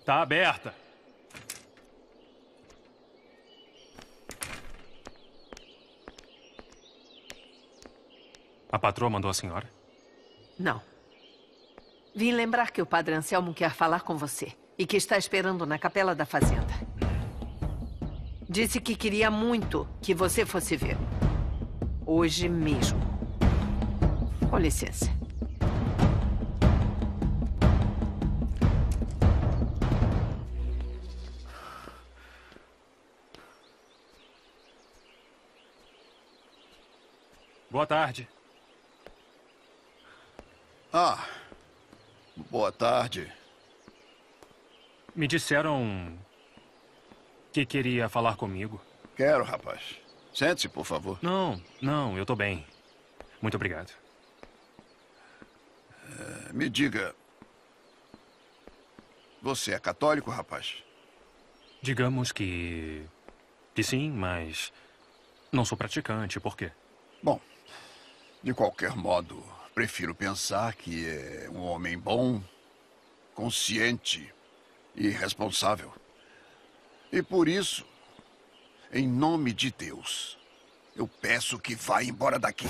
Tá aberta. A patroa mandou a senhora? Não. Vim lembrar que o padre Anselmo quer falar com você e que está esperando na capela da fazenda. Disse que queria muito que você fosse ver. Hoje mesmo. Com licença. Boa tarde. Ah, boa tarde. Me disseram que queria falar comigo. Quero, rapaz. Sente-se, por favor. Não, eu tô bem. Muito obrigado. Me diga... Você é católico, rapaz? Digamos que sim, mas não sou praticante. Por quê? Bom, de qualquer modo, prefiro pensar que é um homem bom, consciente e responsável. E por isso, em nome de Deus, eu peço que vá embora daqui.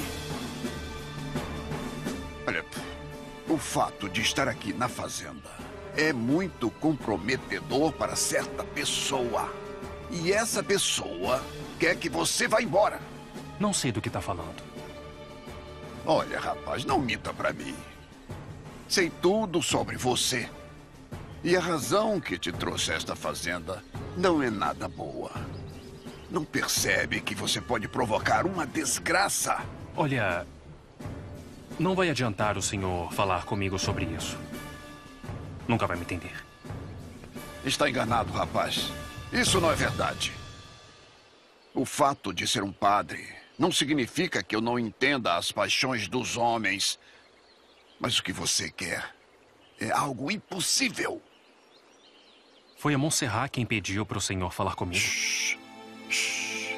Olha, o fato de estar aqui na fazenda é muito comprometedor para certa pessoa. E essa pessoa quer que você vá embora. Não sei do que tá falando. Olha, rapaz, não minta pra mim. Sei tudo sobre você. E a razão que te trouxe a esta fazenda não é nada boa. Não percebe que você pode provocar uma desgraça? Olha, não vai adiantar o senhor falar comigo sobre isso. Nunca vai me entender. Está enganado, rapaz. Isso não é verdade. O fato de ser um padre não significa que eu não entenda as paixões dos homens. Mas o que você quer é algo impossível. Foi a Montserrat quem pediu para o senhor falar comigo? Shhh. Shhh.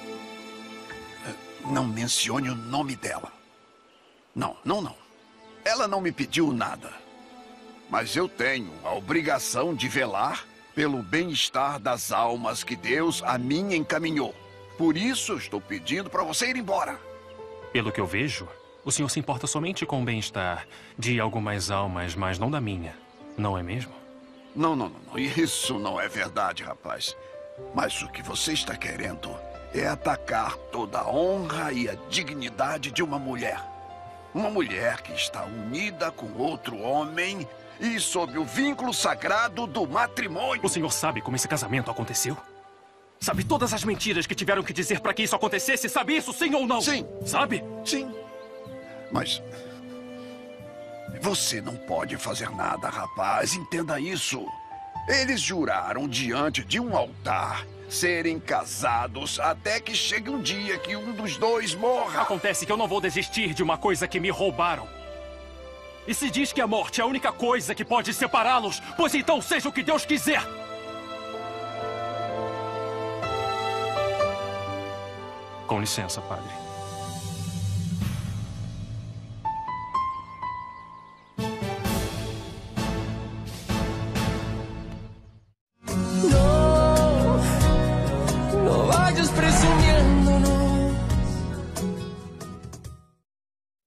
Não mencione o nome dela. Não. Ela não me pediu nada. Mas eu tenho a obrigação de velar pelo bem-estar das almas que Deus a mim encaminhou. Por isso eu estou pedindo para você ir embora. Pelo que eu vejo, o senhor se importa somente com o bem-estar de algumas almas, mas não da minha. Não é mesmo? Não. Isso não é verdade, rapaz. Mas o que você está querendo é atacar toda a honra e a dignidade de uma mulher. Uma mulher que está unida com outro homem e sob o vínculo sagrado do matrimônio. O senhor sabe como esse casamento aconteceu? Sabe todas as mentiras que tiveram que dizer para que isso acontecesse? Sabe isso, sim ou não? Sim. Sabe? Sim. Mas... você não pode fazer nada, rapaz. Entenda isso. Eles juraram diante de um altar serem casados até que chegue um dia que um dos dois morra. Acontece que eu não vou desistir de uma coisa que me roubaram. E se diz que a morte é a única coisa que pode separá-los, pois então seja o que Deus quiser. Com licença, padre.